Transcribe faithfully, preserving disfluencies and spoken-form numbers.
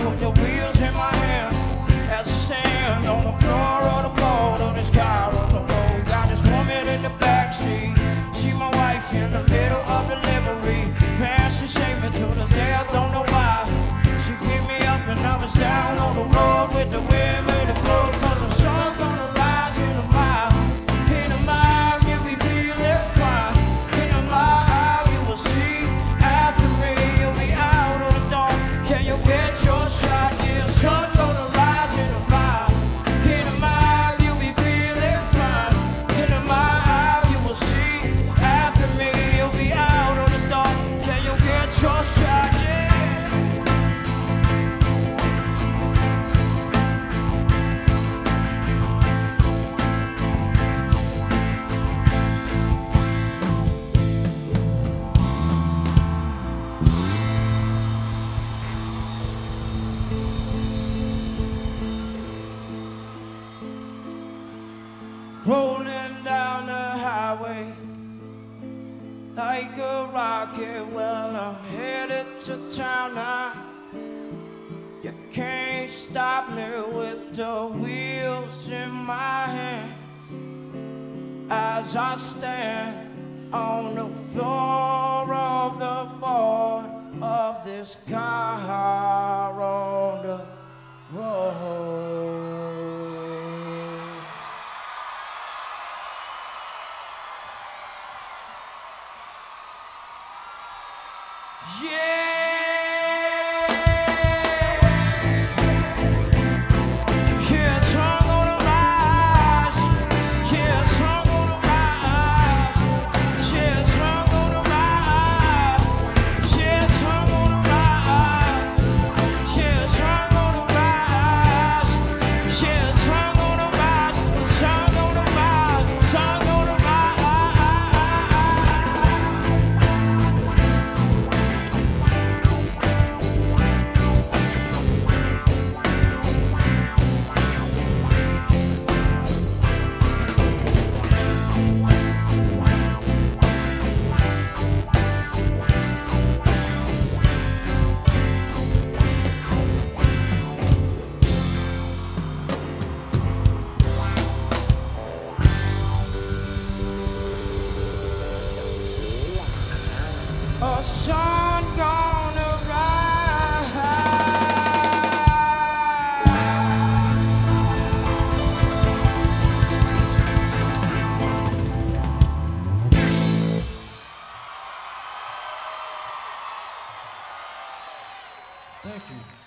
put the wheels in my hand as I stand on the floor of the boat of this car on the road. Got this woman in the backseat, she my wife in the middle of delivery. Man, she saved me to the day, I don't know why. She picked me up and I was down on the road with the wind made the blow. Cause the sun's gonna rise in a mile, in a mile, yeah, we feel it fine. In a mile, you will see after me, you'll be out of the dark. Can you get your shot? Yeah, the sun's gonna rise in a mile, in a mile, you'll be feeling fine. In a mile, you will see after me, you'll be out of the dark. Can you get your shot? Yeah. Rolling down the highway like a rocket. Well, I'm headed to town now. You can't stop me with the wheels in my hand as I stand on the floor of the board of this car on the road. Yeah! A sun gonna rise. Thank you.